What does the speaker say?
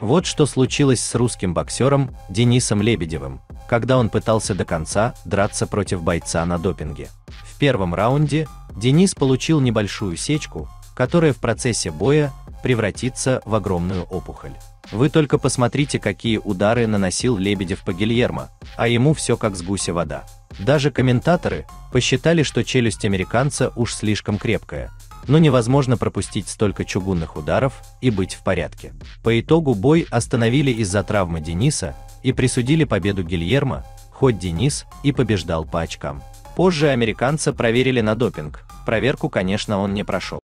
Вот что случилось с русским боксером Денисом Лебедевым, когда он пытался до конца драться против бойца на допинге. В первом раунде Денис получил небольшую сечку, которая в процессе боя превратится в огромную опухоль. Вы только посмотрите, какие удары наносил Лебедев по Гильермо, а ему все как с гуся вода. Даже комментаторы посчитали, что челюсть американца уж слишком крепкая, но невозможно пропустить столько чугунных ударов и быть в порядке. По итогу бой остановили из-за травмы Дениса и присудили победу Гильермо, хоть Денис и побеждал по очкам. Позже американца проверили на допинг, проверку, конечно, он не прошел.